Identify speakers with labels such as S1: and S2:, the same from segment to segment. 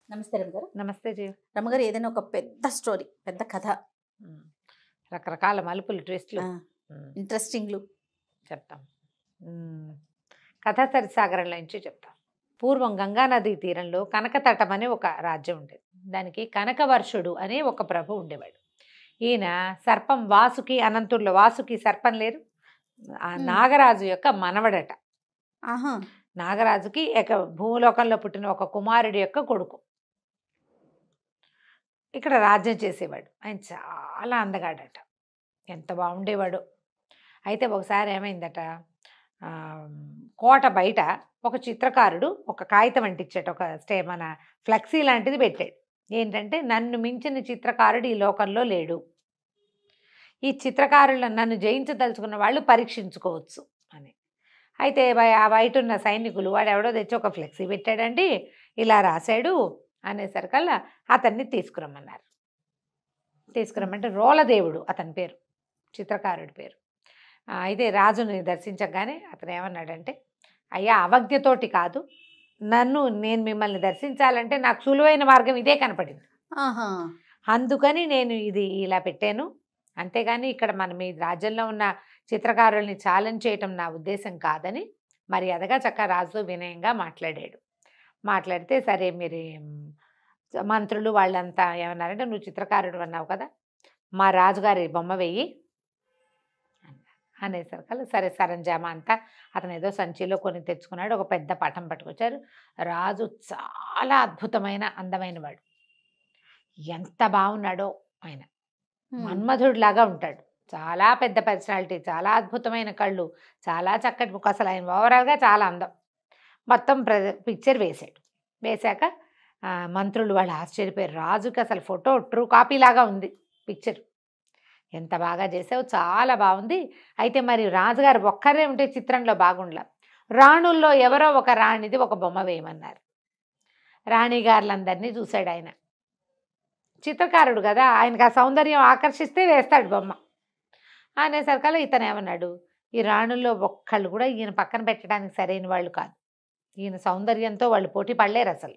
S1: నమస్తే రమగారు.
S2: నమస్తే జీ.
S1: రమగారు, ఏదైనా ఒక పెద్ద స్టోరీ, పెద్ద కథ,
S2: రకరకాల మలుపులు, ట్విస్ట్లు,
S1: ఇంట్రెస్టింగ్లు
S2: చెప్తాం. కథా సరిసాగరంలో నుంచి చెప్తాం. పూర్వం గంగానదీ తీరంలో కనకతటం అనే ఒక రాజ్యం ఉండేది. దానికి కనకవర్షుడు అనే ఒక ప్రభు ఉండేవాడు. ఈయన సర్పం వాసుకి, అనంతుల్లో వాసుకి సర్పం లేరు, ఆ నాగరాజు యొక్క మనవడట. నాగరాజుకి భూలోకంలో పుట్టిన ఒక కుమారుడి యొక్క కొడుకు. ఇక్కడ రాజ్యం చేసేవాడు. ఆయన చాలా అందగాడట, ఎంత బాగుండేవాడు. అయితే ఒకసారి ఏమైందట, కోట బయట ఒక చిత్రకారుడు ఒక కాగితం అంటించాడు, ఒక మన ఫ్లెక్సీ లాంటిది పెట్టాడు. ఏంటంటే, నన్ను మించిన చిత్రకారుడు ఈ లోకంలో లేడు, ఈ చిత్రకారులను నన్ను జయించదలుచుకున్న వాళ్ళు పరీక్షించుకోవచ్చు అని. అయితే ఆ బయట ఉన్న సైనికులు, వాడు ఎవడో తెచ్చి ఒక ఫ్లెక్సీ పెట్టాడండి, ఇలా రాశాడు అనేసరికల్లా అతన్ని తీసుకురమ్మన్నారు. తీసుకురమ్మంటే రోలదేవుడు అతని పేరు, చిత్రకారుడి పేరు. అయితే రాజుని దర్శించగానే అతను ఏమన్నాడంటే, అయ్యా, అవజ్ఞతోటి కాదు, నేను మిమ్మల్ని దర్శించాలంటే నాకు సులువైన మార్గం ఇదే కనపడింది, అందుకని నేను ఇది ఇలా పెట్టాను, అంతేగాని ఇక్కడ మీ రాజ్యంలో ఉన్న చిత్రకారుల్ని ఛాలెంజ్ చేయటం నా ఉద్దేశం కాదని మర్యాదగా చక్కగా రాజుతో వినయంగా మాట్లాడాడు. మాట్లాడితే, సరే మీరు మంత్రులు వాళ్ళంతా ఏమన్నారంటే, నువ్వు చిత్రకారుడు అన్నావు కదా, మా రాజుగారి బొమ్మ వెయ్యి అనేసరికల్లా సరే సరంజామా అంతా అతను ఏదో సంచిలో కొని తెచ్చుకున్నాడు. ఒక పెద్ద పటం పట్టుకొచ్చారు. రాజు చాలా అద్భుతమైన అందమైన వాడు, ఎంత బాగున్నాడో ఆయన, మన్మధుడిలాగా ఉంటాడు, చాలా పెద్ద పర్సనాలిటీ, చాలా అద్భుతమైన కళ్ళు, చాలా చక్కటి ముఖం, అసలు ఆయన ఓవరాల్గా చాలా అందం. మొత్తం పిక్చర్ వేసాడు. వేశాక మంత్రులు వాళ్ళు ఆశ్చర్యపోయారు. రాజుకి అసలు ఫోటో ట్రూ కాపీ లాగా ఉంది పిక్చర్, ఎంత బాగా చేసావు, చాలా బాగుంది. అయితే మరి రాజుగారు ఒక్కరే ఉంటే చిత్రంలో బాగుండలా, రాణుల్లో ఎవరో ఒక రాణిది ఒక బొమ్మ వేయమన్నారు. రాణిగారులందరినీ చూశాడు ఆయన, చిత్రకారుడు కదా, ఆయనకు ఆ సౌందర్యం ఆకర్షిస్తే వేస్తాడు బొమ్మ అనేసరికల్లా ఇతను ఏమన్నాడు, ఈ రాణుల్లో ఒక్కళ్ళు కూడా ఈయన పక్కన పెట్టడానికి సరైన వాళ్ళు కాదు, ఈయన సౌందర్యంతో వాళ్ళు పోటీ పడలేరు అసలు,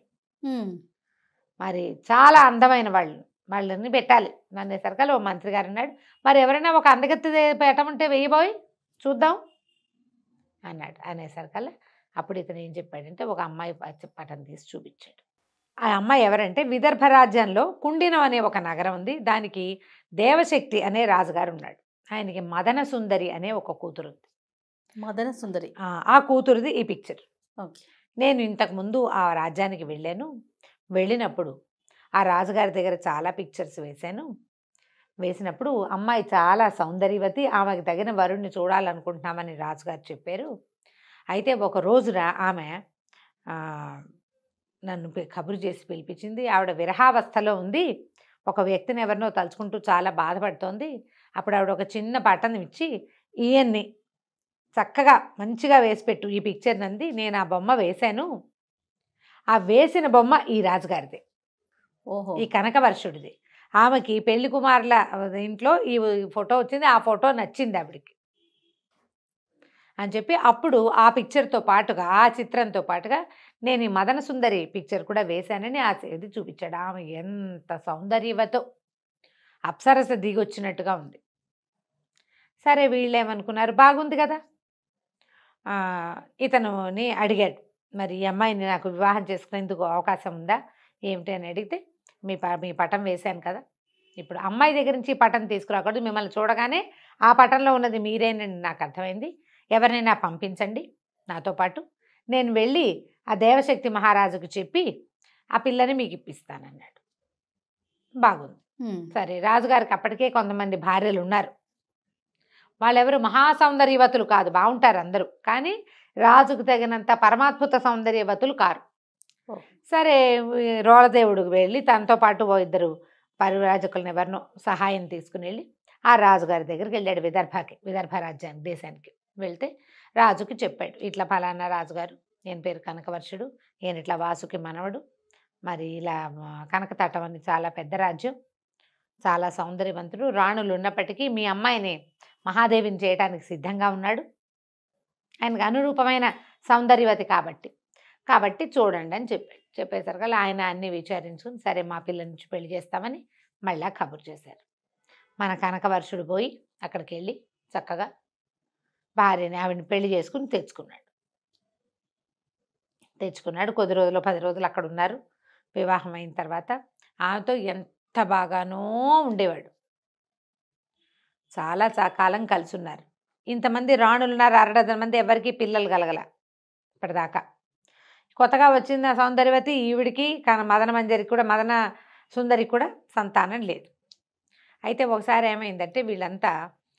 S2: మరి చాలా అందమైన వాళ్ళని పెట్టాలి అనేసరికల్లా ఓ మంత్రి గారు అన్నాడు, మరి ఎవరైనా ఒక అందగత్తి పెట్టమంటే వెయ్యబోయి చూద్దాం అన్నాడు. అనేసరికల్లా అప్పుడు ఇతను ఏం చెప్పాడంటే, ఒక అమ్మాయి పటం తీసి చూపించాడు. ఆ అమ్మాయి ఎవరంటే, విదర్భ రాజ్యంలో కుండినం అనే ఒక నగరం ఉంది, దానికి దేవశక్తి అనే రాజుగారు ఉన్నాడు. ఆయనకి మదన సుందరి అనే ఒక కూతురు ఉంది.
S1: మదన సుందరి,
S2: ఆ కూతురుది ఈ పిక్చర్. నేను ఇంతకుముందు ఆ రాజ్యానికి వెళ్ళాను, వెళ్ళినప్పుడు ఆ రాజుగారి దగ్గర చాలా పిక్చర్స్ వేశాను. వేసినప్పుడు అమ్మాయి చాలా సౌందర్యవతి, ఆమెకు తగిన వరుణ్ణి చూడాలనుకుంటున్నామని రాజుగారు చెప్పారు. అయితే ఒక రోజున ఆమె నన్ను కబురు చేసి పిలిపించింది. ఆవిడ విరహావస్థలో ఉంది, ఒక వ్యక్తిని ఎవరినో తలుచుకుంటూ చాలా బాధపడుతోంది. అప్పుడు ఆవిడ ఒక చిన్న బటన్ ఇచ్చి, ఈయన్ని చక్కగా మంచిగా వేసిపెట్టు ఈ పిక్చర్ నంది, నేను ఆ బొమ్మ వేశాను, ఆ వేసిన బొమ్మ ఈ రాజుగారిది, ఈ కనకవర్షుడిది. ఆమెకి పెళ్లి కుమారుల ఇంట్లో ఈ ఫోటో వచ్చింది, ఆ ఫోటో నచ్చింది ఆవిడికి అని చెప్పి, అప్పుడు ఆ పిక్చర్తో పాటుగా, ఆ చిత్రంతో పాటుగా నేను ఈ మదన సుందరి పిక్చర్ కూడా వేశానని ఇది చూపించాడు. ఆమె ఎంత సౌందర్యవతో, అప్సరస దిగొచ్చినట్టుగా ఉంది. సరే వీళ్ళు ఏమనుకున్నారు, బాగుంది కదా, ఇతనుని అడిగాడు, మరి ఈ అమ్మాయిని నాకు వివాహం చేసుకునేందుకు అవకాశం ఉందా ఏమిటి అని అడిగితే, మీ పటం వేశాను కదా, ఇప్పుడు అమ్మాయి దగ్గర నుంచి ఈ పటం తీసుకురాకూడదు, మిమ్మల్ని చూడగానే ఆ పటంలో ఉన్నది మీరేనని నాకు అర్థమైంది, ఎవరినైనా పంపించండి నాతో పాటు, నేను వెళ్ళి ఆ దేవశక్తి మహారాజుకు చెప్పి ఆ పిల్లని మీకు ఇప్పిస్తానన్నాడు. బాగుంది. సరే, రాజుగారికి అప్పటికే కొంతమంది భార్యలు ఉన్నారు, వాళ్ళెవరు మహాసౌందర్యవతులు కాదు, బాగుంటారు అందరూ, కానీ రాజుకు తగినంత పరమాద్భుత సౌందర్యవతులు కారు. సరే, రోళదేవుడికి వెళ్ళి తనతో పాటు ఓ ఇద్దరు పరివ్రాజకులను ఎవరినో సహాయం తీసుకుని వెళ్ళి ఆ రాజుగారి దగ్గరికి వెళ్ళాడు, విదర్భ రాజ్యానికి, దేశానికి వెళ్తే రాజుకి చెప్పాడు, ఇట్లా ఫలానా రాజుగారు, నేను పేరు కనకవర్షుడు, నేను ఇట్లా వాసుకి మనవడు, మరి ఇలా కనకతటం అని చాలా పెద్ద రాజ్యం, చాలా సౌందర్యవంతుడు, రాణులు ఉన్నప్పటికీ మీ అమ్మాయిని మహాదేవిని చేయడానికి సిద్ధంగా ఉన్నాడు, ఆయనకు అనురూపమైన సౌందర్యవతి కాబట్టి, కాబట్టి చూడండి అని చెప్పేసరికి ఆయన అన్ని విచారించుకుని సరే మా పిల్ల నుంచి పెళ్లి చేస్తామని మళ్ళా కబురు చేశారు. మన కనకవర్షుడు పోయి అక్కడికి వెళ్ళి చక్కగా భార్యని ఆవిడని పెళ్లి చేసుకుని తెచ్చుకున్నాడు. కొద్ది రోజులు 10 రోజులు అక్కడ ఉన్నారు. వివాహం అయిన తర్వాత ఆమెతో ఎంత బాగానో ఉండేవాడు. చాలా కాలం కలిసి ఉన్నారు. ఇంతమంది రాణులున్నారు, 6 మంది, ఎవరికి పిల్లలు కలగల ఇప్పటిదాకా. కొత్తగా వచ్చిన సౌందర్యవతి ఈవిడికి మదన సుందరికి కూడా సంతానం లేదు. అయితే ఒకసారి ఏమైందంటే వీళ్ళంతా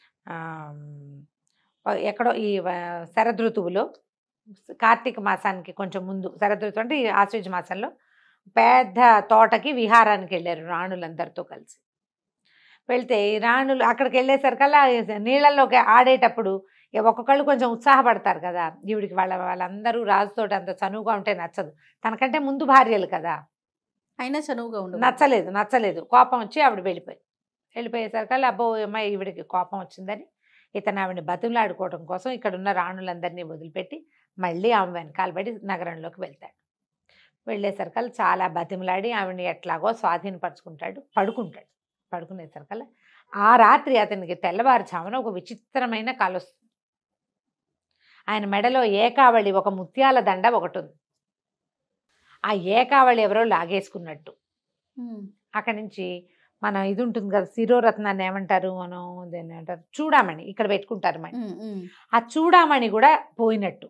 S2: ఎక్కడో ఈ శరదృతువులో కార్తీక మాసానికి కొంచెం ముందు, శరదృతువు అంటే ఈ ఆశ్వయుజ మాసంలో పెద్ద తోటకి విహారానికి వెళ్ళారు రాణులందరితో కలిసి. వెళ్తే ఈ రాణులు అక్కడికి వెళ్ళేసరికల్లా నీళ్ళల్లోకి ఆడేటప్పుడు ఒక్కొక్కళ్ళు కొంచెం ఉత్సాహపడతారు కదా. ఈవిడికి వాళ్ళందరూ రాజుతోటి అంత చనువుగా ఉంటే నచ్చదు. తనకంటే ముందు భార్యలు కదా,
S1: అయినా చనువుగా ఉండదు.
S2: నచ్చలేదు. కోపం వచ్చి ఆవిడ వెళ్ళిపోయేసరికల్లా అబ్బో అమ్మాయి ఈవిడికి కోపం వచ్చిందని ఇతను ఆవిడని బతులాడుకోవడం కోసం ఇక్కడున్న రాణులందరినీ వదిలిపెట్టి మళ్ళీ ఆమె వెనకాలబడి నగరంలోకి వెళ్తాడు. వెళ్ళేసరికల్లా చాలా బతిమలాడి ఆవిడని ఎట్లాగో స్వాధీనపరుచుకుంటాడు. పడుకునేసరికల్లా ఆ రాత్రి అతనికి తెల్లవారుజామున ఒక విచిత్రమైన కల వస్తుంది. ఆయన మెడలో ఏకావళి, ఒక ముత్యాల దండ ఒకటి ఉంది. ఆ ఏకావళి ఎవరో లాగేసుకున్నట్టు. అక్కడి నుంచి మన ఇది ఉంటుంది కదా, శిరోరత్నాన్ని ఏమంటారు, మనం దాన్ని ఏమంటారు, చూడామణి, ఇక్కడ పెట్టుకుంటారు మణి. ఆ చూడామణి కూడా పోయినట్టు.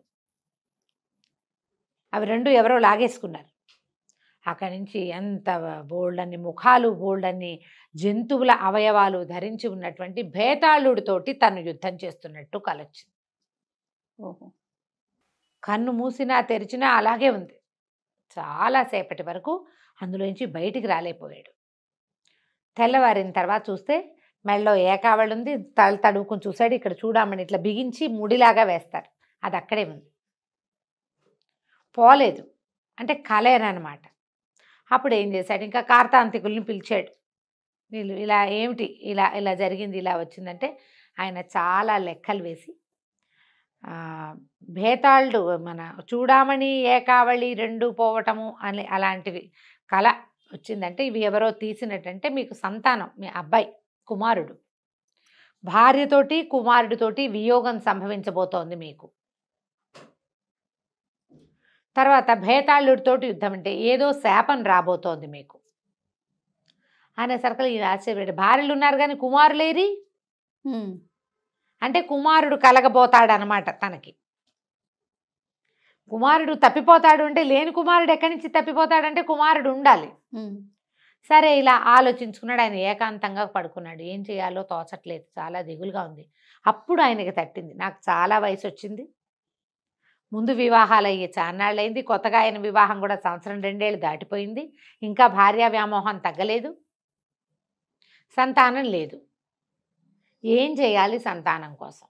S2: అవి రెండు ఎవరో లాగేసుకున్నారు. అక్కడి నుంచి ఎంత బోల్డన్ని ముఖాలు, బోల్డన్ని జంతువుల అవయవాలు ధరించి ఉన్నటువంటి భేతాళుడితోటి తను యుద్ధం చేస్తున్నట్టు కలొచ్చింది. కన్ను మూసినా తెరిచినా అలాగే ఉంది. చాలాసేపటి వరకు అందులోంచి బయటికి రాలేకపోయాడు. తెల్లవారిన తర్వాత చూస్తే మెడలో ఏకావళి ఉంది. తడువుకుని చూశాడు. ఇక్కడ చూడమని ఇట్లా బిగించి ముడిలాగా వేస్తారు, అది అక్కడే ఉంది, పోలేదు. అంటే కలేనమాట. అప్పుడు ఏం చేశాడు, ఇంకా కార్తాంతికుల్ని పిలిచాడు. వీళ్ళు ఇలా ఏమిటి ఇలా జరిగింది, ఇలా వచ్చిందంటే ఆయన చాలా లెక్కలు వేసి భేతాళుడు మన చూడామణి ఏకావళి రెండు పోవటము అని అలాంటివి కళ వచ్చిందంటే ఇవి ఎవరో తీసినట్టంటే మీకు సంతానం, మీ అబ్బాయి కుమారుడు, భార్యతోటి కుమారుడితోటి వియోగం సంభవించబోతోంది మీకు. తర్వాత భేతాళుడితోటి యుద్ధం అంటే ఏదో శాపం రాబోతోంది మీకు అనేసరికి ఈ ఆశ్చర్యపడి, భార్యలు ఉన్నారు కానీ కుమారులేరి అంటే కుమారుడు కలగబోతాడనమాట. తనకి కుమారుడు తప్పిపోతాడు అంటే, లేని కుమారుడు ఎక్కడి నుంచి తప్పిపోతాడంటే కుమారుడు ఉండాలి. సరే ఇలా ఆలోచించుకున్నాడు. ఆయన ఏకాంతంగా పడుకున్నాడు. ఏం చేయాలో తోచట్లేదు, చాలా దిగులుగా ఉంది. అప్పుడు ఆయనకి తట్టింది, నాకు చాలా వయసు వచ్చింది, ముందు వివాహాలు అయ్యి చాన్నాళ్ళైంది, కొత్తగా ఆయన వివాహం కూడా 1-2 ఏళ్ళు దాటిపోయింది, ఇంకా భార్యా వ్యామోహం తగ్గలేదు, సంతానం లేదు, ఏం చేయాలి సంతానం కోసం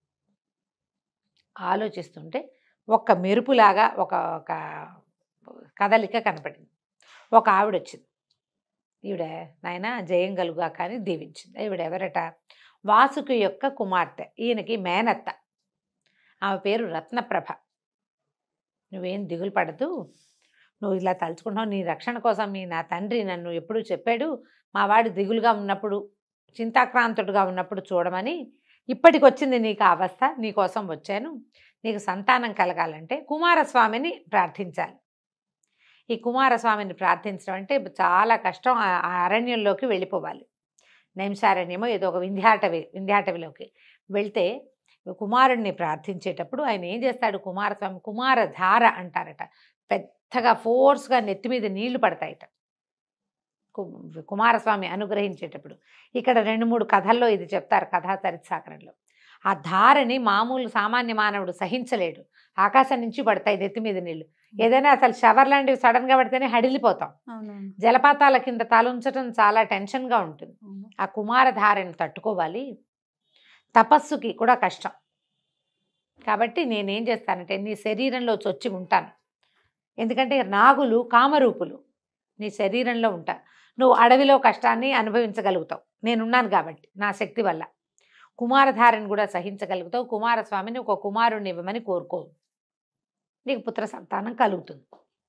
S2: ఆలోచిస్తుంటే ఒక్క మెరుపులాగా ఒక కదలిక కనపడింది. ఒక ఆవిడ వచ్చింది. ఈవిడ నాయన జయం కలుగా కానీ దీవించింది. ఈవిడ ఎవరట, వాసుకి యొక్క కుమార్తె, ఈయనకి మేనత్త. ఆమె పేరు రత్నప్రభ. నువ్వేం దిగులు పడదు, నువ్వు ఇలా తలుచుకుంటున్నావు, నీ రక్షణ కోసం నా తండ్రి నన్ను ఎప్పుడూ చెప్పాడు, మా వాడు దిగులుగా ఉన్నప్పుడు, చింతాక్రాంతుడుగా ఉన్నప్పుడు చూడమని. ఇప్పటికి వచ్చింది నీకు అవస్థ, నీకోసం వచ్చాను. నీకు సంతానం కలగాలంటే కుమారస్వామిని ప్రార్థించాలి. ఈ కుమారస్వామిని ప్రార్థించడం అంటే చాలా కష్టం. ఆ అరణ్యంలోకి వెళ్ళిపోవాలి, నైమిషారణ్యమో ఏదో ఒక వింధ్యాటవిలోకి వెళ్తే కుమారుణ్ణి ప్రార్థించేటప్పుడు ఆయన ఏం చేస్తాడు, కుమారస్వామి కుమారధార అంటారట, పెద్దగా ఫోర్స్గా నెత్తి మీద నీళ్లు పడతాయట కుమారస్వామి అనుగ్రహించేటప్పుడు. ఇక్కడ 2-3 కథల్లో ఇది చెప్తారు, కథా చరిత్సాకరంలో. ఆ ధారని మామూలు సామాన్య మానవుడు సహించలేడు. ఆకాశం నుంచి పడతాయి నెత్తి మీద నీళ్లు. ఏదైనా అసలు షవర్ లాంటివి సడన్గా పడితేనే హడిలిపోతాం. జలపాతాల కింద తలుంచడం చాలా టెన్షన్గా ఉంటుంది. ఆ కుమారధారని తట్టుకోవాలి, తపస్సుకి కూడా కష్టం. కాబట్టి నేనేం చేస్తానంటే నీ శరీరంలో చొచ్చి ఉంటాను, ఎందుకంటే నాగులు కామరూపులు నీ శరీరంలో ఉంటా, నువ్వు అడవిలో కష్టాన్ని అనుభవించగలుగుతావు, నేనున్నాను కాబట్టి నా శక్తి వల్ల. కుమారధారని కూడా సహించగలుగుతావు, కుమారస్వామిని ఒక కుమారుణ్ణి ఇవ్వమని కోరుకో, నీకు పుత్ర సంతానం కలుగుతుంది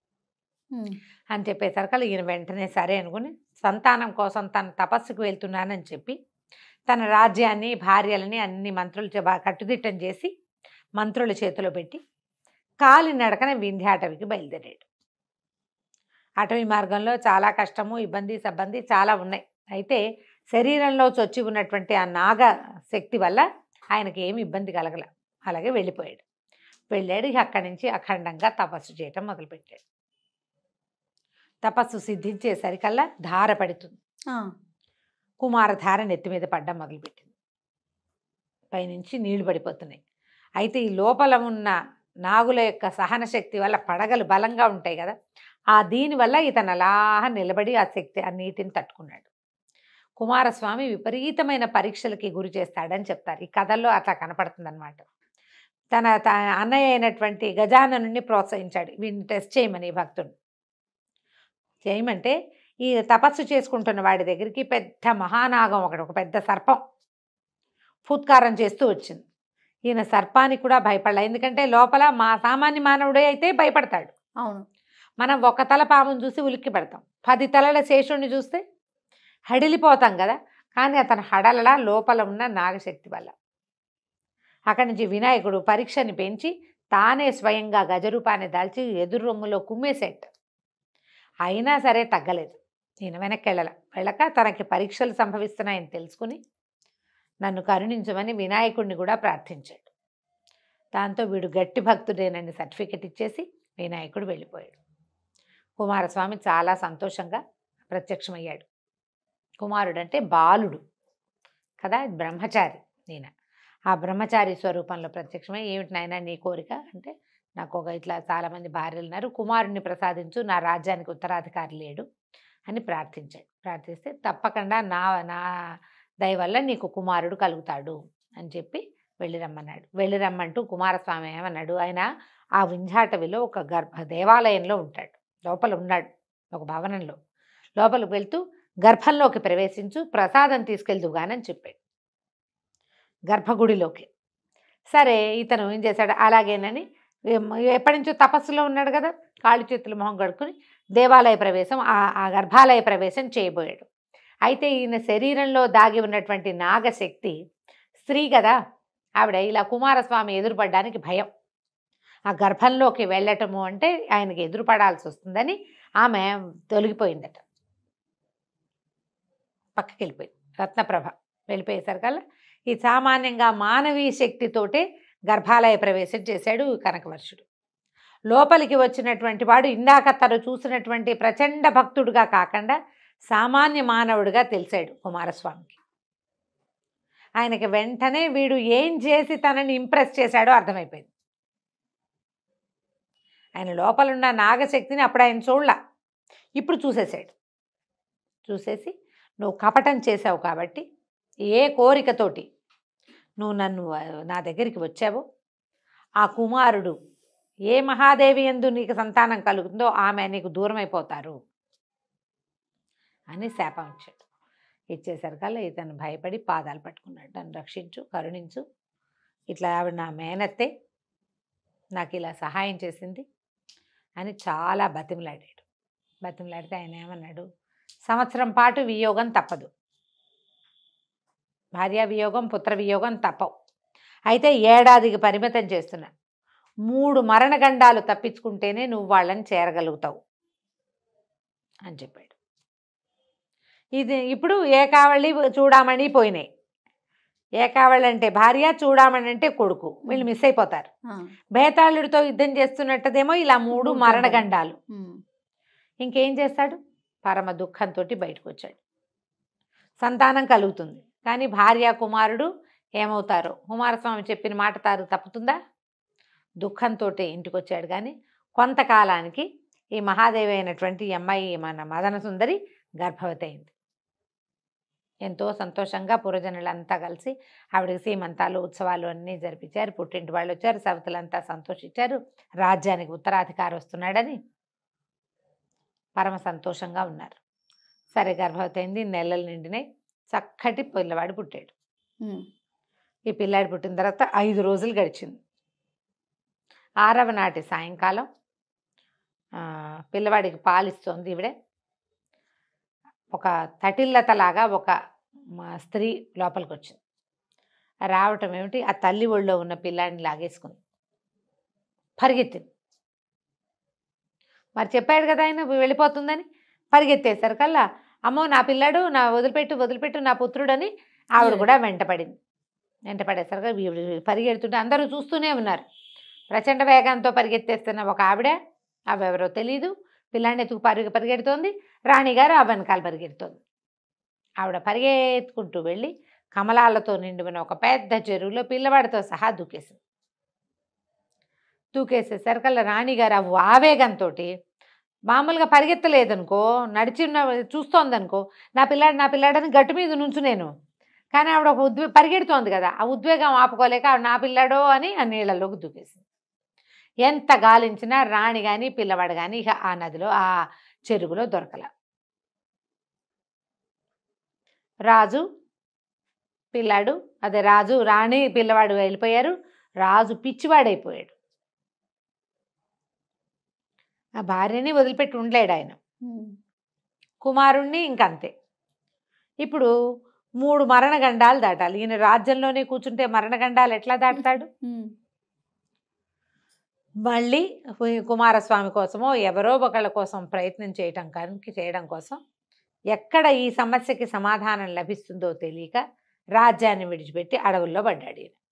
S2: అని చెప్పేసరికి ఈయన వెంటనే సరే అనుకుని సంతానం కోసం తన తపస్సుకు వెళ్తున్నానని చెప్పి తన రాజ్యాన్ని భార్యలని అన్ని మంత్రులు కట్టుదిట్టం చేసి మంత్రుల చేతిలో పెట్టి కాలినడకన వింధ్యాటవికి బయలుదేరాడు. అటవీ మార్గంలో చాలా కష్టము, ఇబ్బంది సబ్బంది చాలా ఉన్నాయి. అయితే శరీరంలో చొచ్చి ఉన్నటువంటి ఆ నాగ శక్తి వల్ల ఆయనకి ఏమి ఇబ్బంది కలగల. అలాగే వెళ్ళిపోయాడు. వెళ్ళాడు. అక్కడి నుంచి అఖండంగా తపస్సు చేయటం మొదలుపెట్టాడు. తపస్సు సిద్ధించేసరికల్లా ధార పడుతుంది. కుమారధార నెత్తి మీద పడ్డం మొదలుపెట్టింది. పైనుంచి నీళ్లు పడిపోతున్నాయి. అయితే ఈ లోపల ఉన్న నాగుల యొక్క సహన శక్తి వల్ల పడగలు బలంగా ఉంటాయి కదా, ఆ దీనివల్ల ఇతను అలా నిలబడి ఆ శక్తి ఆ నీటిని తట్టుకున్నాడు. కుమారస్వామి విపరీతమైన పరీక్షలకి గురి చేస్తాడని చెప్తారు. ఈ కథల్లో అట్లా కనపడుతుందన్నమాట. తన అన్నయ్య అయినటువంటి గజాననుని ప్రోత్సహించాడు, వీడిని టెస్ట్ చేయమని భక్తుడు. చేయమంటే ఈ తపస్సు చేసుకుంటున్న వాడి దగ్గరికి పెద్ద మహానాగం ఒకటి, ఒక పెద్ద సర్పం ఫుత్కారం చేస్తూ వచ్చింది. ఈయన సర్పానికి కూడా భయపడలే. ఎందుకంటే లోపల సామాన్య మానవుడే అయితే భయపడతాడు.
S1: అవును,
S2: మనం ఒక తల పామును చూసి ఉలిక్కి పెడతాం, 10 తలల శేషుణ్ణి చూస్తే హడిలిపోతాం కదా. కానీ అతను హడలలా లోపల ఉన్న నాగశక్తి వల్ల. అక్కడి నుంచి వినాయకుడు పరీక్షని పెంచి తానే స్వయంగా గజరూపాన్ని దాల్చి ఎదురు రొమ్ములో కుమ్మేసేట. అయినా సరే తగ్గలేదు. ఈయన వెనక్కి వెళ్ళక తనకి పరీక్షలు సంభవిస్తున్నాయని తెలుసుకుని నన్ను కరుణించమని వినాయకుడిని కూడా ప్రార్థించాడు. దాంతో వీడు గట్టి భక్తుడేనని సర్టిఫికెట్ ఇచ్చేసి వినాయకుడు వెళ్ళిపోయాడు. కుమారస్వామి చాలా సంతోషంగా ప్రత్యక్షమయ్యాడు. కుమారుడు అంటే బాలుడు కదా, బ్రహ్మచారి. ఈయన ఆ బ్రహ్మచారి స్వరూపంలో ప్రత్యక్షమై, ఏమిటి నాయన నీ కోరిక అంటే, నాకు ఇట్లా చాలామంది భార్యలు ఉన్నారు, కుమారుడిని ప్రసాదించు, నా రాజ్యానికి ఉత్తరాధికారి లేడు అని ప్రార్థించాడు. ప్రార్థిస్తే తప్పకుండా నా దయ వల్ల నీకు కుమారుడు కలుగుతాడు అని చెప్పి వెళ్ళిరమ్మన్నాడు. వెళ్ళిరమ్మంటూ కుమారస్వామి ఏమన్నాడు, ఆయన ఆ వింధ్యాటవిలో ఒక దేవాలయంలో ఉంటాడు, లోపల ఉన్నాడు ఒక భవనంలో. లోపలికి వెళ్తూ గర్భంలోకి ప్రవేశించు, ప్రసాదం తీసుకెళ్దుగానని చెప్పాడు గర్భగుడిలోకి. సరే ఇతను ఏం చేశాడు, అలాగేనని ఎప్పటి నుంచో తపస్సులో ఉన్నాడు కదా, కాళ్ళు చేతులు మొహం కడుక్కుని దేవాలయ ప్రవేశం ఆ గర్భాలయ ప్రవేశం చేయబోయాడు. అయితే ఈయన శరీరంలో దాగి ఉన్నటువంటి నాగశక్తి స్త్రీ కదా, ఆవిడ ఇలా కుమారస్వామి ఎదురుపడడానికి భయం. ఆ గర్భంలోకి వెళ్ళటము అంటే ఆయనకి ఎదురుపడాల్సి వస్తుందని ఆమె తొలగిపోయిందట, పక్కకి వెళ్ళిపోయింది. రత్నప్రభ వెళ్ళిపోయేసరికల్లా ఈ సామాన్యంగా మానవీ శక్తితోటే గర్భాలయ ప్రవేశం చేశాడు కనకవర్షుడు. లోపలికి వచ్చినటువంటి వాడు ఇందాక తను చూసినటువంటి ప్రచండ భక్తుడుగా కాకుండా సామాన్య మానవుడిగా తెలిసాడు కుమారస్వామికి. ఆయనకి వెంటనే వీడు ఏం చేసి తనని ఇంప్రెస్ చేశాడో అర్థమైపోయింది. ఆయన లోపలున్న నాగశక్తిని అప్పుడు ఆయన చూడలా, ఇప్పుడు చూసేశాడు. చూసేసి, నువ్వు కపటం చేసావు కాబట్టి, ఏ కోరికతోటి నువ్వు నా దగ్గరికి వచ్చావో ఆ కుమారుడు ఏ మహాదేవి యందు నీకు సంతానం కలుగుతుందో ఆమె నీకు దూరం అయిపోతారు అని శాపం ఇచ్చాడు. ఇచ్చేసరికల్లా ఇతను భయపడి పాదాలు పట్టుకున్నాడు, నన్ను రక్షించు, కరుణించు, ఇట్లా ఆవిడ నా మేనత్తే, నాకు ఇలా సహాయం చేసింది అని చాలా బతిమలాడాడు. బతిమలాడితే ఆయన ఏమన్నాడు, సంవత్సరం పాటు వియోగం తప్పదు, భార్యా వియోగం పుత్ర వియోగం తప్పవు, అయితే ఏడాదికి పరిమితం చేస్తున్నా, 3 మరణగండాలు తప్పించుకుంటేనే నువ్వు వాళ్ళని చేరగలుగుతావు అని చెప్పాడు. ఇది ఇప్పుడు ఏకావళి చూడామణి పోయినాయి. ఏకావళి అంటే భార్య, చూడామణి అంటే కొడుకు, వీళ్ళు మిస్ అయిపోతారు. బేతాళుడితో యుద్ధం చేస్తున్నట్టదేమో ఇలా 3 మరణగండాలు. ఇంకేం చేస్తాడు, పరమ దుఃఖంతో బయటకు వచ్చాడు. సంతానం కలుగుతుంది, కానీ భార్య కుమారుడు ఏమవుతారో, కుమారస్వామి చెప్పిన మాట తప్పుతుందా, దుఃఖంతో ఇంటికి వచ్చాడు. కానీ కొంతకాలానికి ఈ మహాదేవి అయినటువంటి అమ్మాయి మన మదన సుందరి గర్భవతి అయింది. ఎంతో సంతోషంగా పురజనులంతా కలిసి ఆవిడకి సీమంతాలు ఉత్సవాలు అన్నీ జరిపించారు. పుట్టింటి వాళ్ళు వచ్చారు, సవతులంతా సంతోషించారు. రాజ్యానికి ఉత్తరాధికారి వస్తున్నాడని పరమ సంతోషంగా ఉన్నారు. సరే గర్భవతి అయింది, నెలలు నిండినాయి, చక్కటి పిల్లవాడు పుట్టాడు. ఈ పిల్లాడు పుట్టిన తర్వాత 5 రోజులు గడిచింది. 6వ నాటి సాయంకాలం పిల్లవాడికి పాలిస్తోంది ఈవిడే. ఒక తటిల్లతలాగా ఒక స్త్రీ లోపలికి వచ్చింది. రావటం ఏమిటి, ఆ తల్లి ఒళ్ళో ఉన్న పిల్లాడిని లాగేసుకుంది, పరిగెత్తింది. మరి చెప్పాడు కదా ఆయన వెళ్ళిపోతుందని. పరిగెత్తేసరికల్లా అమ్మో నా పిల్లాడు, నా వదిలిపెట్టు నా పుత్రుడని ఆవిడ కూడా వెంటపడింది. వెంటపడేసరికి పరిగెడుతుంటే అందరూ చూస్తూనే ఉన్నారు. ప్రచండ వేగంతో పరిగెత్తేస్తున్న ఒక ఆవిడ, అవెవరో తెలీదు, పిల్లాడిని ఎత్తుకు పరిగెడుతోంది. రాణిగారు ఆ వెనకాల పరిగెడుతోంది. ఆవిడ పరిగెత్తుకుంటూ వెళ్ళి కమలాలతో నిండిన ఒక పెద్ద చెరువులో పిల్లవాడితో సహా దూకేసేసరికల్లా రాణిగారు ఆవేగంతో, మామూలుగా పరిగెత్తలేదనుకో, చూస్తోందనుకో, నా పిల్లాడని గట్టు మీద నుంచు నేను, కానీ ఆవిడ ఒక పరిగెడుతోంది కదా, ఆ ఉద్వేగం ఆపుకోలేక ఆవిడ నా పిల్లాడో అని ఆ నీళ్ళలోకి దూకేసింది. ఎంత గాలించినా రాణి కానీ పిల్లవాడు కానీ ఇక ఆ నదిలో ఆ చెరువులో దొరకల. రాజు పిల్లాడు, అదే రాజు రాణి పిల్లవాడు వెళ్ళిపోయారు. రాజు పిచ్చివాడైపోయాడు. ఆ భార్యని వదిలిపెట్టి ఉండలేడు ఆయన, కుమారుణ్ణి ఇంకంతే. ఇప్పుడు 3 మరణగండాలు దాటాలి. ఈయన రాజ్యంలోనే కూర్చుంటే మరణగండాలు ఎట్లా దాటుతాడు? మళ్ళీ కుమారస్వామి కోసమో ఎవరో ఒకళ్ళ కోసం ప్రయత్నం చేయడం కోసం ఎక్కడ ఈ సమస్యకి సమాధానం లభిస్తుందో తెలియక రాజ్యాన్ని విడిచిపెట్టి అడవుల్లో పడ్డాడు ఈయన.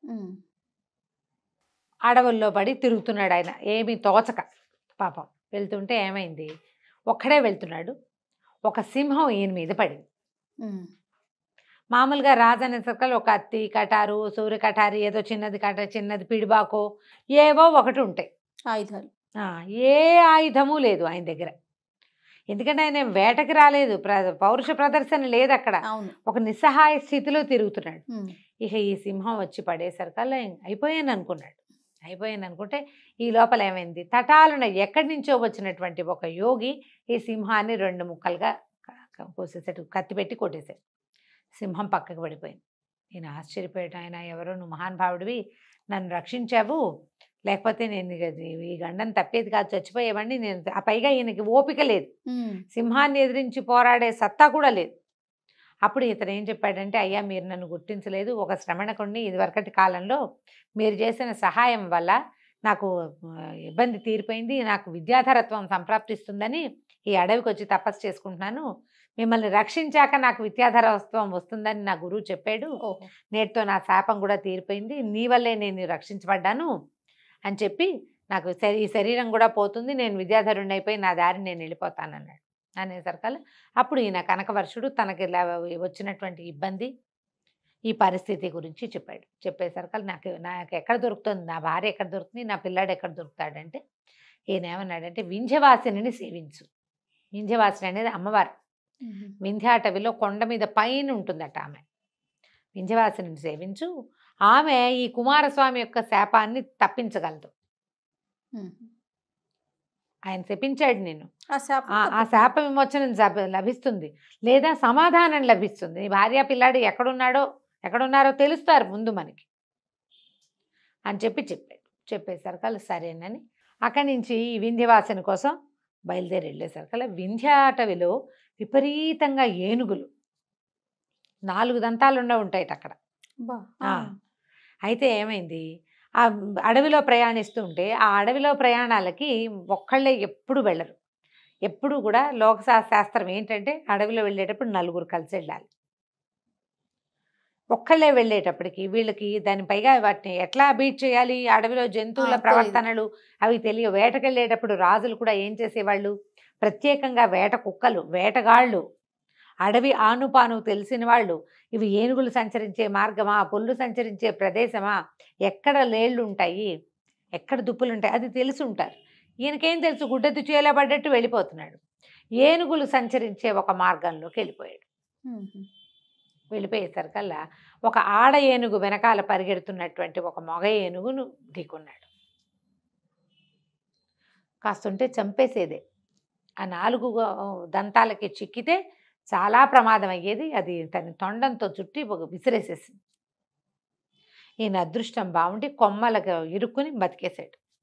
S2: అడవుల్లో పడి తిరుగుతున్నాడు ఆయన, ఏమీ తోచక. పాపం వెళ్తుంటే ఏమైంది, ఒక్కడే వెళ్తున్నాడు, ఒక సింహం ఈయన మీద పడింది. మామూలుగా రాజు అనే సర్కల్ ఒక అత్తి కటారు, సూర్య కటారి, ఏదో చిన్నది పిడిబాకో ఏవో ఒకటి ఉంటాయి
S1: ఆయుధాలు.
S2: ఏ ఆయుధము లేదు ఆయన దగ్గర. ఎందుకంటే ఆయన వేటకి రాలేదు, పౌరుష ప్రదర్శన లేదు అక్కడ, ఒక నిస్సహాయ స్థితిలో తిరుగుతున్నాడు. ఇక ఈ సింహం వచ్చి పడేసరికల్లా అయిపోయాను అనుకుంటే ఈ లోపల ఏమైంది, తటాలున ఎక్కడి నుంచో వచ్చినటువంటి ఒక యోగి ఈ సింహాన్ని 2 ముక్కలుగా కోసేసాడు, కత్తి పెట్టి కొట్టేశాడు. సింహం పక్కకు పడిపోయింది. ఈయన ఆశ్చర్యపోయాడు. ఆయన ఎవరో, నువ్వు మహానుభావుడివి, నన్ను రక్షించావు, లేకపోతే నేను ఈ గండం తప్పేది కాదు, చచ్చిపోయేవాడిని నేను. ఆ పైగా ఈయనకి ఓపిక లేదు, సింహాన్ని ఎదిరించి పోరాడే సత్తా కూడా లేదు. అప్పుడు ఇతను ఏం చెప్పాడంటే, అయ్యా మీరు నన్ను గుర్తించలేదు, ఒక శ్రమణకుడిని ఇదివరకటి కాలంలో మీరు చేసిన సహాయం వల్ల నాకు ఇబ్బంది తీరిపోయింది, నాకు విద్యాధరత్వం సంప్రాప్తిస్తుందని ఈ అడవికి వచ్చి తపస్సు చేసుకుంటున్నాను, మిమ్మల్ని రక్షించాక నాకు విద్యాధరత్వం వస్తుందని నా గురువు చెప్పాడు, నేటితో నా శాపం కూడా తీరిపోయింది, నీ వల్లే నేను రక్షించబడ్డాను అని చెప్పి, నాకు ఈ శరీరం కూడా పోతుంది, నేను విద్యాధరుణ్ణి అయిపోయి నా దారిని నేను వెళ్ళిపోతానన్నాడు. అనేసరికల్లా అప్పుడు ఈయన కనకవర్షుడు తనకి వచ్చినటువంటి ఇబ్బంది, ఈ పరిస్థితి గురించి చెప్పాడు. చెప్పేసరికల్లా నాకు ఎక్కడ దొరుకుతుంది, నా భార్య ఎక్కడ దొరుకుతుంది, నా పిల్లాడు ఎక్కడ దొరుకుతాడంటే, ఈయన ఏమన్నాడంటే, వింధ్యవాసిని సేవించు. వింధ్యవాసిని అనేది అమ్మవారు, వింధ్యాటవిలో కొండ మీద పైన ఉంటుందట ఆమె. వింధ్యవాసిని సేవించు, ఆమె ఈ కుమారస్వామి యొక్క శాపాన్ని తప్పించగలదు. ఆయన శపించాడు నేను, ఆ శాప విమోచనం లభిస్తుంది, లేదా సమాధానం లభిస్తుంది, నీ భార్య పిల్లాడు ఎక్కడున్నారో తెలుస్తారు ముందు మనకి అని చెప్పాడు. చెప్పేసరికల్లా సరేనని అక్కడి నుంచి ఈ వింధ్యవాసిని కోసం బయలుదేరి వెళ్ళేసరికల్లా వింధ్యాటవిలో విపరీతంగా ఏనుగులు 4 దంతాలు ఉంటాయి అక్కడ. అయితే ఏమైంది, ఆ అడవిలో ప్రయాణిస్తూ ఉంటే ఆ అడవిలో ప్రయాణాలకి ఒక్కళ్ళే ఎప్పుడు వెళ్ళరు. ఎప్పుడు కూడా లోకశాస్త్రం ఏంటంటే, అడవిలో వెళ్ళేటప్పుడు 4 కలిసి వెళ్ళాలి. ఒక్కళ్ళే వెళ్ళేటప్పటికి వీళ్ళకి దాని పైగా వాటిని ఎట్లా బీట్ చేయాలి, అడవిలో జంతువుల ప్రవర్తనలు అవి తెలియ. వేటకెళ్ళేటప్పుడు రాజులు కూడా ఏం చేసేవాళ్ళు, ప్రత్యేకంగా వేట కుక్కలు, వేటగాళ్ళు, అడవి ఆనుపాను తెలిసిన వాళ్ళు, ఇవి ఏనుగులు సంచరించే మార్గమా, పుల్లు సంచరించే ప్రదేశమా, ఎక్కడ లేళ్ళు ఉంటాయి, ఎక్కడ దుప్పులు ఉంటాయి, అది తెలిసి ఉంటారు. ఈయనకేం తెలుసు, గుడ్డెద్దు చేలా పడ్డట్టు వెళ్ళిపోతున్నాడు. ఏనుగులు సంచరించే ఒక మార్గంలోకి వెళ్ళిపోయాడు. వెళ్ళిపోయేసరికల్లా ఒక ఆడ ఏనుగు వెనకాల పరిగెడుతున్నటువంటి ఒక మగ ఏనుగును ఢీకున్నాడు. కాస్తుంటే చంపేసేదే, ఆ 4 దంతాలకి చిక్కితే చాలా ప్రమాదం అయ్యేది. అది తన తొండంతో చుట్టి విసిరేసేసింది. ఈయన అదృష్టం బాగుండి కొమ్మలకు ఇరుక్కుని బతికేశాడు.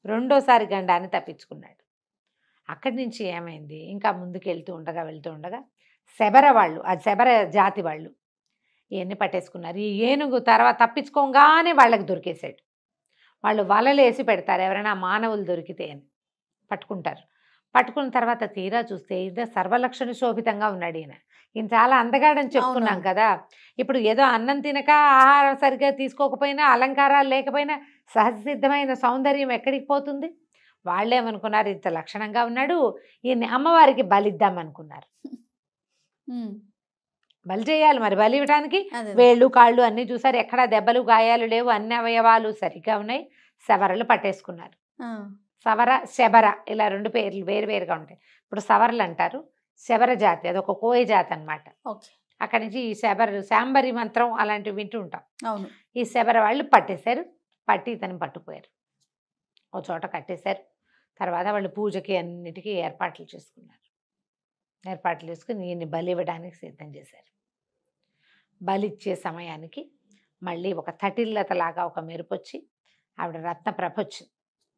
S2: రెండోసారి గండాన్ని తప్పించుకున్నాడు. అక్కడి నుంచి ఏమైంది, ఇంకా ముందుకు వెళ్తూ ఉండగా శబర వాళ్ళు, అది శబర జాతి వాళ్ళు ఇవన్నీ పట్టేసుకున్నారు. ఈ ఏనుగు తర్వాత తప్పించుకోగానే వాళ్ళకి దొరికేశాడు. వాళ్ళు వలలేసి పెడతారు, ఎవరైనా మానవులు దొరికితే అని పట్టుకుంటారు. పట్టుకున్న తర్వాత తీరా చూస్తే ఇది సర్వలక్షణ శోభితంగా ఉన్నాడు ఈయన చాలా అందగాడని చెప్పుకున్నాం కదా. ఇప్పుడు ఏదో అన్నం తినక, ఆహారం సరిగ్గా తీసుకోకపోయినా, అలంకారాలు లేకపోయినా సహజసిద్ధమైన సౌందర్యం ఎక్కడికి పోతుంది? వాళ్ళేమనుకున్నారు, ఇంత లక్షణంగా ఉన్నాడు, ఈయన్ని అమ్మవారికి బలిద్దాం అనుకున్నారు. బలి చేయాలి మరి, బలి ఇవ్వడానికి వేళ్ళు కాళ్ళు అన్నీ చూసారు, ఎక్కడా దెబ్బలు గాయాలు లేవు, అన్ని అవయవాలు సరిగ్గా ఉన్నాయి. శబరలు పట్టేసుకున్నారు. సవర శబర ఇలా రెండు పేర్లు వేరువేరుగా ఉంటాయి. ఇప్పుడు సవరలు అంటారు, శబర జాతి అదొక కోయ జాతి అనమాట. అక్కడి నుంచి ఈ శాంబరి మంత్రం అలాంటివి వింటూ ఉంటాం. ఈ శబర వాళ్ళు పట్టేశారు, పట్టి ఇతను పట్టుకుపోయారు, ఒక చోట కట్టేశారు. తర్వాత వాళ్ళు పూజకి అన్నిటికీ ఏర్పాట్లు చేసుకున్నారు. ఏర్పాట్లు చేసుకుని ఈయన్ని బలి ఇవ్వడానికి సిద్ధం చేశారు. బలిచ్చే సమయానికి మళ్ళీ ఒక తటిల్లతలాగా ఒక మెరుపు వచ్చి ఆవిడ రత్నప్రభ వచ్చింది.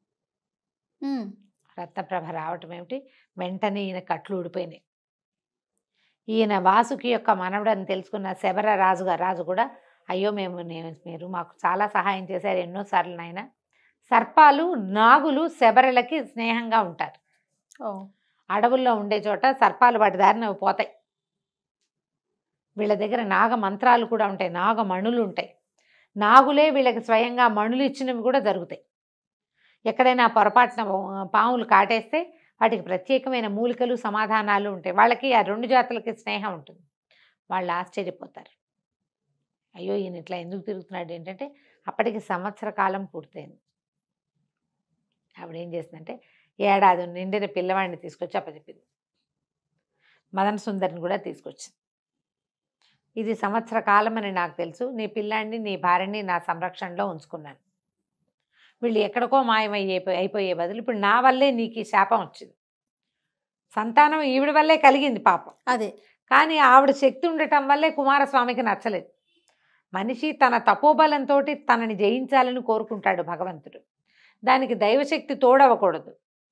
S2: రత్నప్రభ రావటం ఏమిటి, వెంటనే ఈయన కట్లు ఊడిపోయినాయి. ఈయన వాసుకి యొక్క మనవడని తెలుసుకున్న శబర రాజు కూడా, అయ్యో మీరు మాకు చాలా సహాయం చేశారు ఎన్నోసార్లు నాయన. సర్పాలు నాగులు శబరలకి స్నేహంగా ఉంటారు. అడవుల్లో ఉండే చోట సర్పాలు వాటి దారిన పోతాయి. వీళ్ళ దగ్గర నాగ మంత్రాలు కూడా ఉంటాయి, నాగ మణులు ఉంటాయి. నాగులే వీళ్ళకి స్వయంగా మణులు ఇచ్చినవి కూడా జరుగుతాయి. ఎక్కడైనా పొరపాటున పాములు కాటేస్తే వాటికి ప్రత్యేకమైన మూలికలు సమాధానాలు ఉంటాయి. వాళ్ళకి ఆ రెండు జాతులకి స్నేహం ఉంటుంది. వాళ్ళు ఆశ్చర్యపోతారు, అయ్యో ఈయన ఇట్లా ఎందుకు తిరుగుతున్నాడు ఏంటంటే అప్పటికి సంవత్సర కాలం పూర్తయింది. ఆవిడ ఏం చేసిందంటే ఏడాది నిండిన పిల్లవాడిని తీసుకొచ్చి అప్పచెప్పింది. మదన సుందరిని కూడా తీసుకొచ్చింది. ఇది సంవత్సర కాలం అని నాకు తెలుసు, నీ పిల్లాడిని నీ భార్యని నా సంరక్షణలో ఉంచుకున్నాను. వీళ్ళు ఎక్కడికో అయిపోయే బదులు ఇప్పుడు నా వల్లే నీకు ఈ శాపం వచ్చింది. సంతానం ఈవిడ వల్లే కలిగింది పాపం,
S1: అదే.
S2: కానీ ఆవిడ శక్తి ఉండటం వల్లే కుమారస్వామికి నచ్చలేదు. మనిషి తన తపోబలంతో తనని జయించాలని కోరుకుంటాడు భగవంతుడు, దానికి దైవశక్తి తోడవకూడదు.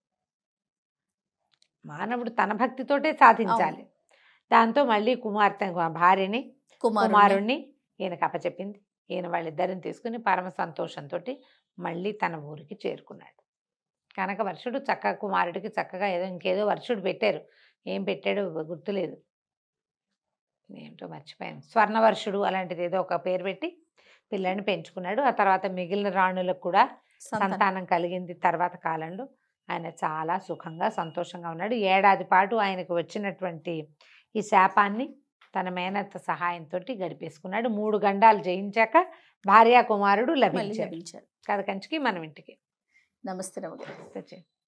S2: మానవుడు తన భక్తితోటే సాధించాలి. దాంతో మళ్ళీ భార్యని కుమారుణ్ణి ఈయనకు అప్పచెప్పింది. ఈయన వాళ్ళిద్దరిని తీసుకుని పరమ సంతోషంతో మళ్ళీ తన ఊరికి చేరుకున్నాడు. కనుక వర్షుడు చక్కగా కుమారుడికి చక్కగా ఇంకేదో వర్షుడు పెట్టారు, ఏం పెట్టాడో గుర్తులేదు, ఏమిటో మర్చిపోయాను, స్వర్ణవర్షుడు అలాంటిది ఏదో ఒక పేరు పెట్టి పిల్లని పెంచుకున్నాడు. ఆ తర్వాత మిగిలిన రాణులకు కూడా సంతానం కలిగింది. తర్వాత కాలంలో ఆయన చాలా సుఖంగా సంతోషంగా ఉన్నాడు. ఏడాది పాటు ఆయనకు వచ్చినటువంటి ఈ శాపాన్ని తన మేనత్త సహాయంతో గడిపేసుకున్నాడు. 3 గండాలు జయించాక భార్యా కుమారుడు లభించారు. కథ కంచికి మనం ఇంటికి.
S1: నమస్తే.